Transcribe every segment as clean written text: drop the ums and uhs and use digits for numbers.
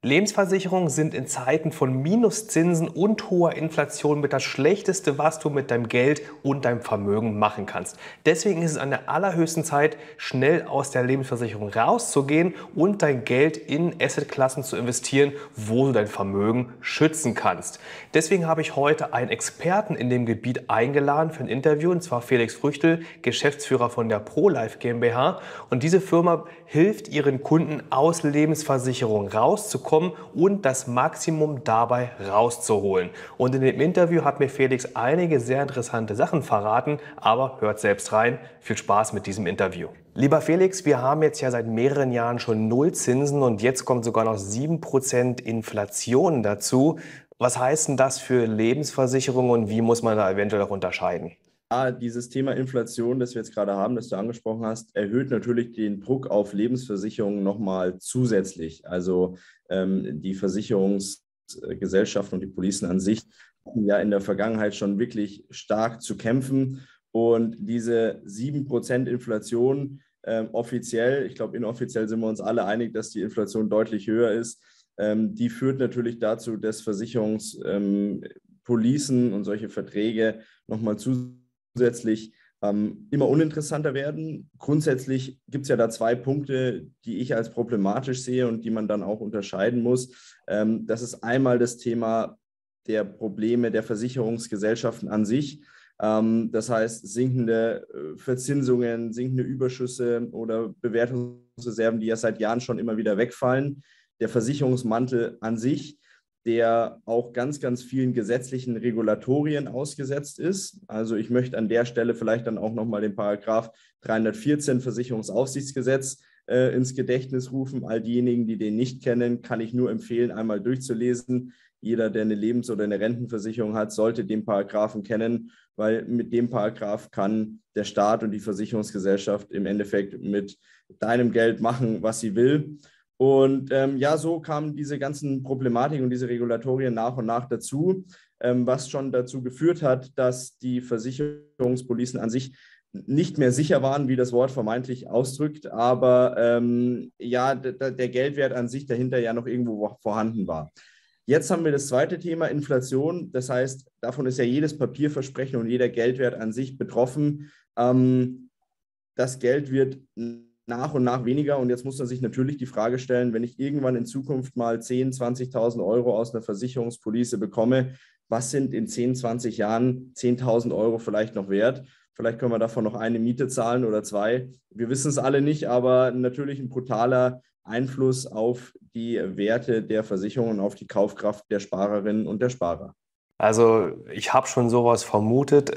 Lebensversicherungen sind in Zeiten von Minuszinsen und hoher Inflation mit das Schlechteste, was du mit deinem Geld und deinem Vermögen machen kannst. Deswegen ist es an der allerhöchsten Zeit, schnell aus der Lebensversicherung rauszugehen und dein Geld in Assetklassen zu investieren, wo du dein Vermögen schützen kannst. Deswegen habe ich heute einen Experten in dem Gebiet eingeladen für ein Interview, und zwar Felix Früchtel, Geschäftsführer von der ProLife GmbH. Und diese Firma hilft ihren Kunden, aus Lebensversicherungen rauszukommen und das Maximum dabei rauszuholen. Und in dem Interview hat mir Felix einige sehr interessante Sachen verraten, aber hört selbst rein. Viel Spaß mit diesem Interview. Lieber Felix, wir haben jetzt ja seit mehreren Jahren schon Nullzinsen und jetzt kommt sogar noch 7% Inflation dazu. Was heißt denn das für Lebensversicherungen und wie muss man da eventuell auch unterscheiden? Dieses Thema Inflation, das wir jetzt gerade haben, das du angesprochen hast, erhöht natürlich den Druck auf Lebensversicherungen nochmal zusätzlich. Also die Versicherungsgesellschaften und die Policen an sich hatten ja in der Vergangenheit schon wirklich stark zu kämpfen. Und diese 7% Inflation offiziell, ich glaube inoffiziell sind wir uns alle einig, dass die Inflation deutlich höher ist, die führt natürlich dazu, dass Versicherungspolicen und solche Verträge nochmal zusätzlich immer uninteressanter werden. Grundsätzlich gibt es ja da zwei Punkte, die ich als problematisch sehe und die man dann auch unterscheiden muss. Das ist einmal das Thema der Probleme der Versicherungsgesellschaften an sich. Das heißt, sinkende Verzinsungen, sinkende Überschüsse oder Bewertungsreserven, die ja seit Jahren schon immer wieder wegfallen. Der Versicherungsmantel an sich, der auch ganz, ganz vielen gesetzlichen Regulatorien ausgesetzt ist. Also ich möchte an der Stelle vielleicht dann auch nochmal den Paragraph 314 Versicherungsaufsichtsgesetz ins Gedächtnis rufen. All diejenigen, die den nicht kennen, kann ich nur empfehlen, einmal durchzulesen. Jeder, der eine Lebens- oder eine Rentenversicherung hat, sollte den Paragraphen kennen, weil mit dem Paragraph kann der Staat und die Versicherungsgesellschaft im Endeffekt mit deinem Geld machen, was sie will. Und so kamen diese ganzen Problematiken und diese Regulatorien nach und nach dazu, was schon dazu geführt hat, dass die Versicherungspolicen an sich nicht mehr sicher waren, wie das Wort vermeintlich ausdrückt, aber der Geldwert an sich dahinter ja noch irgendwo vorhanden war. Jetzt haben wir das zweite Thema, Inflation. Das heißt, davon ist ja jedes Papierversprechen und jeder Geldwert an sich betroffen. Das Geld wird nach und nach weniger. Und jetzt muss man sich natürlich die Frage stellen, wenn ich irgendwann in Zukunft mal 10.000, 20.000 Euro aus einer Versicherungspolice bekomme, was sind in 10, 20 Jahren 10.000 Euro vielleicht noch wert? Vielleicht können wir davon noch eine Miete zahlen oder zwei. Wir wissen es alle nicht, aber natürlich ein brutaler Einfluss auf die Werte der Versicherung und auf die Kaufkraft der Sparerinnen und der Sparer. Also ich habe schon sowas vermutet,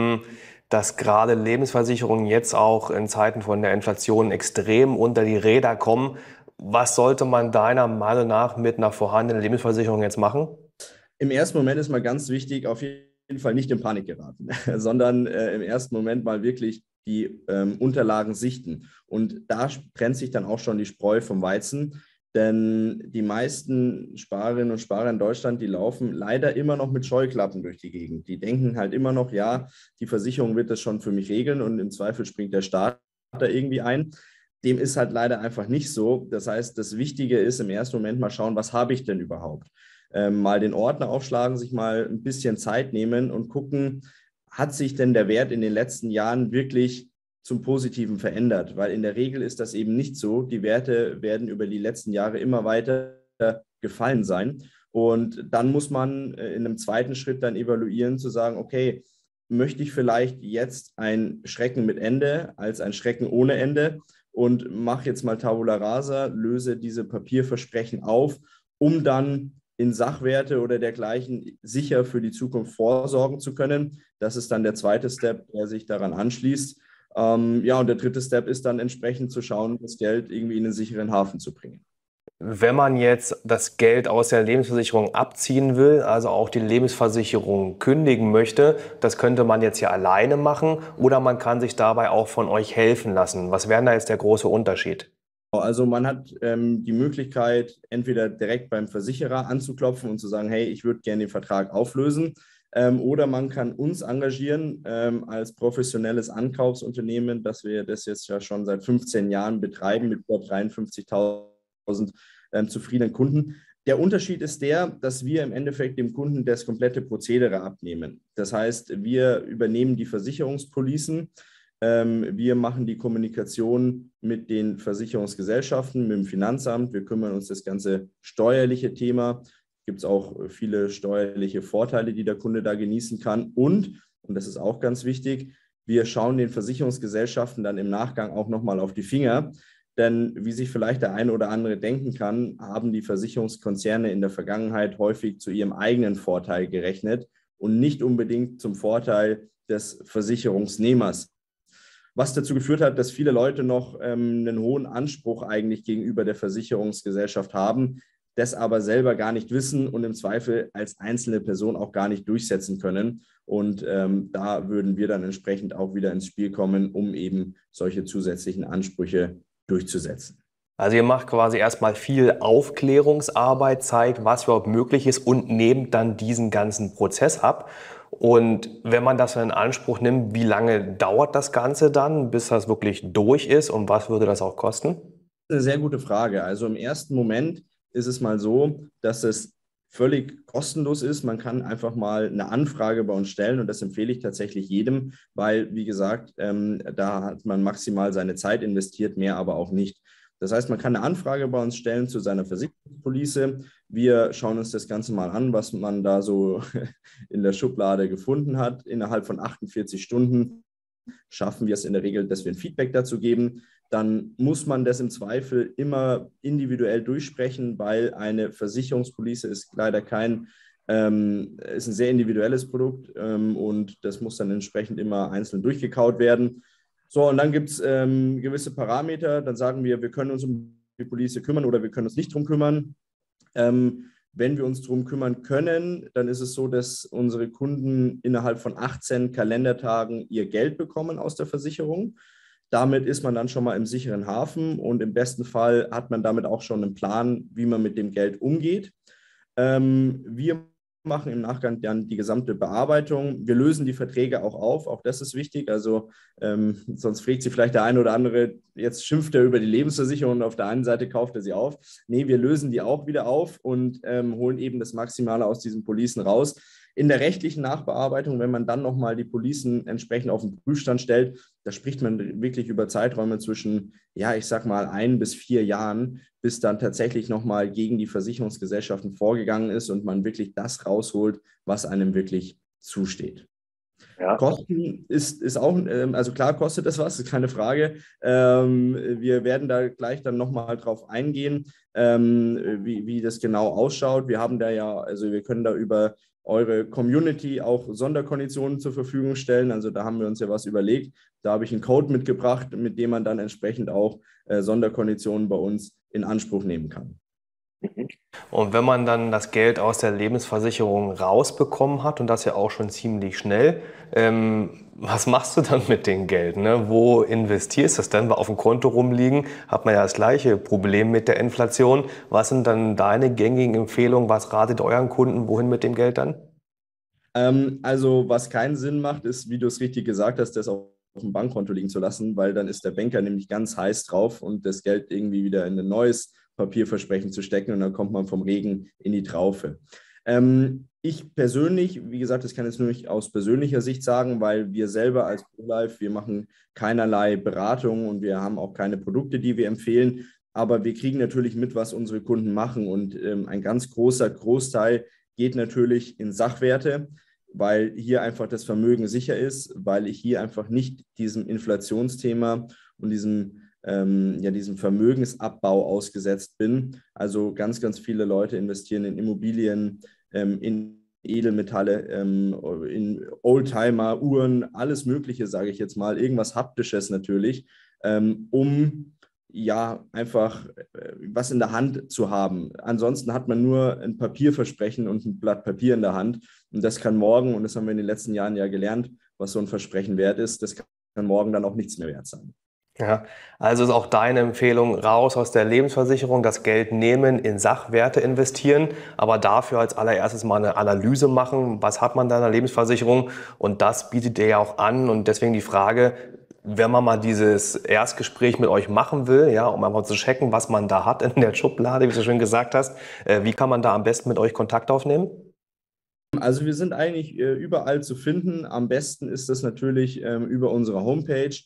dass gerade Lebensversicherungen jetzt auch in Zeiten von der Inflation extrem unter die Räder kommen. Was sollte man deiner Meinung nach mit einer vorhandenen Lebensversicherung jetzt machen? Im ersten Moment ist mal ganz wichtig, auf jeden Fall nicht in Panik geraten, sondern im ersten Moment mal wirklich die Unterlagen sichten. Und da trennt sich dann auch schon die Spreu vom Weizen. Denn die meisten Sparerinnen und Sparer in Deutschland, die laufen leider immer noch mit Scheuklappen durch die Gegend. Die denken halt immer noch, ja, die Versicherung wird das schon für mich regeln und im Zweifel springt der Staat da irgendwie ein. Dem ist halt leider einfach nicht so. Das heißt, das Wichtige ist im ersten Moment mal schauen, was habe ich denn überhaupt? Mal den Ordner aufschlagen, sich mal ein bisschen Zeit nehmen und gucken, hat sich denn der Wert in den letzten Jahren wirklich zum Positiven verändert? Weil in der Regel ist das eben nicht so. Die Werte werden über die letzten Jahre immer weiter gefallen sein. Und dann muss man in einem zweiten Schritt dann evaluieren, zu sagen, okay, möchte ich vielleicht jetzt ein Schrecken mit Ende als ein Schrecken ohne Ende und mache jetzt mal Tabula Rasa, löse diese Papierversprechen auf, um dann in Sachwerte oder dergleichen sicher für die Zukunft vorsorgen zu können. Das ist dann der zweite Step, der sich daran anschließt. Und der dritte Step ist dann entsprechend zu schauen, das Geld irgendwie in einen sicheren Hafen zu bringen. Wenn man jetzt das Geld aus der Lebensversicherung abziehen will, also auch die Lebensversicherung kündigen möchte, das könnte man jetzt ja alleine machen oder man kann sich dabei auch von euch helfen lassen. Was wäre da jetzt der große Unterschied? Also man hat die Möglichkeit, entweder direkt beim Versicherer anzuklopfen und zu sagen, hey, ich würde gerne den Vertrag auflösen. Oder man kann uns engagieren als professionelles Ankaufsunternehmen, dass wir das jetzt ja schon seit 15 Jahren betreiben mit über 53.000 zufriedenen Kunden. Der Unterschied ist der, dass wir im Endeffekt dem Kunden das komplette Prozedere abnehmen. Das heißt, wir übernehmen die Versicherungspolicen, wir machen die Kommunikation mit den Versicherungsgesellschaften, mit dem Finanzamt, wir kümmern uns das ganze steuerliche Thema. Gibt es auch viele steuerliche Vorteile, die der Kunde da genießen kann. Und das ist auch ganz wichtig, wir schauen den Versicherungsgesellschaften dann im Nachgang auch nochmal auf die Finger. Denn wie sich vielleicht der eine oder andere denken kann, haben die Versicherungskonzerne in der Vergangenheit häufig zu ihrem eigenen Vorteil gerechnet und nicht unbedingt zum Vorteil des Versicherungsnehmers. Was dazu geführt hat, dass viele Leute noch einen hohen Anspruch eigentlich gegenüber der Versicherungsgesellschaft haben, das aber selber gar nicht wissen und im Zweifel als einzelne Person auch gar nicht durchsetzen können. Und da würden wir dann entsprechend auch wieder ins Spiel kommen, um eben solche zusätzlichen Ansprüche durchzusetzen. Also ihr macht quasi erstmal viel Aufklärungsarbeit, zeigt, was überhaupt möglich ist und nehmt dann diesen ganzen Prozess ab. Und wenn man das in Anspruch nimmt, wie lange dauert das Ganze dann, bis das wirklich durch ist und was würde das auch kosten? Eine sehr gute Frage. Also im ersten Moment ist es mal so, dass es völlig kostenlos ist. Man kann einfach mal eine Anfrage bei uns stellen und das empfehle ich tatsächlich jedem, weil, wie gesagt, da hat man maximal seine Zeit investiert, mehr aber auch nicht. Das heißt, man kann eine Anfrage bei uns stellen zu seiner Versicherungspolice. Wir schauen uns das Ganze mal an, was man da so in der Schublade gefunden hat. Innerhalb von 48 Stunden schaffen wir es in der Regel, dass wir ein Feedback dazu geben. Dann muss man das im Zweifel immer individuell durchsprechen, weil eine Versicherungspolice ist leider ist ein sehr individuelles Produkt und das muss dann entsprechend immer einzeln durchgekaut werden. So, und dann gibt es gewisse Parameter, dann sagen wir können uns um die Police kümmern oder wir können uns nicht drum kümmern. Wenn wir uns darum kümmern können, dann ist es so, dass unsere Kunden innerhalb von 18 Kalendertagen ihr Geld bekommen aus der Versicherung. Damit ist man dann schon mal im sicheren Hafen und im besten Fall hat man damit auch schon einen Plan, wie man mit dem Geld umgeht. Wir machen im Nachgang dann die gesamte Bearbeitung. Wir lösen die Verträge auch auf, auch das ist wichtig. Also sonst fragt sich vielleicht der eine oder andere, jetzt schimpft er über die Lebensversicherung und auf der einen Seite kauft er sie auf. Nee, wir lösen die auch wieder auf und holen eben das Maximale aus diesen Policen raus. In der rechtlichen Nachbearbeitung, wenn man dann nochmal die Policen entsprechend auf den Prüfstand stellt, da spricht man wirklich über Zeiträume zwischen, ja, ich sag mal 1 bis 4 Jahren, bis dann tatsächlich nochmal gegen die Versicherungsgesellschaften vorgegangen ist und man wirklich das rausholt, was einem wirklich zusteht. Ja. Kosten ist auch, also klar kostet das was, ist keine Frage. Wir werden da gleich dann nochmal drauf eingehen, wie das genau ausschaut. Wir haben da ja, also wir können da über eure Community auch Sonderkonditionen zur Verfügung stellen. Also da haben wir uns ja was überlegt. Da habe ich einen Code mitgebracht, mit dem man dann entsprechend auch Sonderkonditionen bei uns in Anspruch nehmen kann. Und wenn man dann das Geld aus der Lebensversicherung rausbekommen hat und das ja auch schon ziemlich schnell, was machst du dann mit dem Geld? Ne? Wo investierst du es denn? Weil auf dem Konto rumliegen hat man ja das gleiche Problem mit der Inflation. Was sind dann deine gängigen Empfehlungen? Was ratet euren Kunden? Wohin mit dem Geld dann? Also was keinen Sinn macht, ist, wie du es richtig gesagt hast, das auf dem Bankkonto liegen zu lassen, weil dann ist der Banker nämlich ganz heiß drauf und das Geld irgendwie wieder in ein neues Papierversprechen zu stecken und dann kommt man vom Regen in die Traufe. Ich persönlich, wie gesagt, das kann ich jetzt nur nicht aus persönlicher Sicht sagen, weil wir selber als ProLife, wir machen keinerlei Beratung und wir haben auch keine Produkte, die wir empfehlen, aber wir kriegen natürlich mit, was unsere Kunden machen und ein ganz großer Großteil geht natürlich in Sachwerte, weil hier einfach das Vermögen sicher ist, weil ich hier einfach nicht diesem Inflationsthema und diesem Vermögensabbau ausgesetzt bin. Also ganz, ganz viele Leute investieren in Immobilien, in Edelmetalle, in Oldtimer, Uhren, alles Mögliche, sage ich jetzt mal, irgendwas Haptisches natürlich, um ja einfach was in der Hand zu haben. Ansonsten hat man nur ein Papierversprechen und ein Blatt Papier in der Hand und das kann morgen, und das haben wir in den letzten Jahren ja gelernt, was so ein Versprechen wert ist, das kann morgen dann auch nichts mehr wert sein. Ja, also ist auch deine Empfehlung, raus aus der Lebensversicherung, das Geld nehmen, in Sachwerte investieren, aber dafür als allererstes mal eine Analyse machen, was hat man da in der Lebensversicherung und das bietet ihr ja auch an und deswegen die Frage, Wenn man mal dieses Erstgespräch mit euch machen will, ja, um einfach zu checken, was man da hat in der Schublade, wie du schon gesagt hast, wie kann man da am besten mit euch Kontakt aufnehmen? Also wir sind eigentlich überall zu finden. Am besten ist das natürlich über unsere Homepage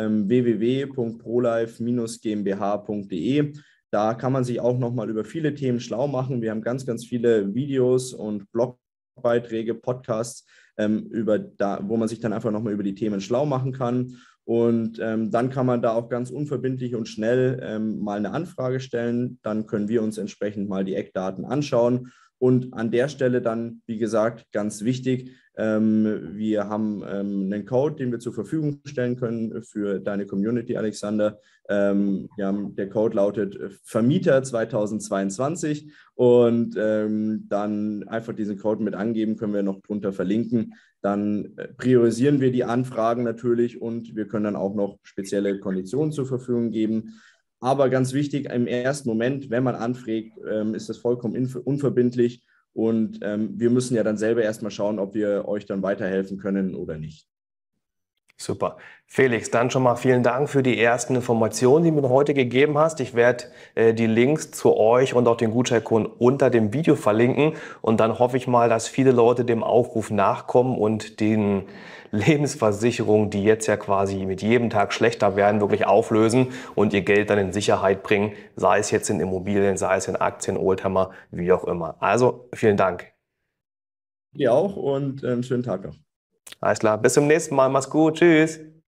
www.prolife-gmbh.de. Da kann man sich auch nochmal über viele Themen schlau machen. Wir haben ganz, ganz viele Videos und Blogbeiträge, Podcasts, wo man sich dann einfach nochmal über die Themen schlau machen kann. Und dann kann man da auch ganz unverbindlich und schnell mal eine Anfrage stellen. Dann können wir uns entsprechend mal die Eckdaten anschauen. Und an der Stelle dann, wie gesagt, ganz wichtig, wir haben einen Code, den wir zur Verfügung stellen können für deine Community, Alexander. Der Code lautet Vermieter 2022 und dann einfach diesen Code mit angeben, können wir noch drunter verlinken. Dann priorisieren wir die Anfragen natürlich und wir können dann auch noch spezielle Konditionen zur Verfügung geben. Aber ganz wichtig, im ersten Moment, wenn man anfragt, ist das vollkommen unverbindlich und wir müssen ja dann selber erstmal schauen, ob wir euch dann weiterhelfen können oder nicht. Super. Felix, dann schon mal vielen Dank für die ersten Informationen, die du mir heute gegeben hast. Ich werde die Links zu euch und auch den Gutscheincode unter dem Video verlinken und dann hoffe ich mal, dass viele Leute dem Aufruf nachkommen und den Lebensversicherungen, die jetzt ja quasi mit jedem Tag schlechter werden, wirklich auflösen und ihr Geld dann in Sicherheit bringen, sei es jetzt in Immobilien, sei es in Aktien, Oldtimer, wie auch immer. Also vielen Dank. Dir auch und einen schönen Tag noch. Alles klar, bis zum nächsten Mal. Mach's gut. Tschüss.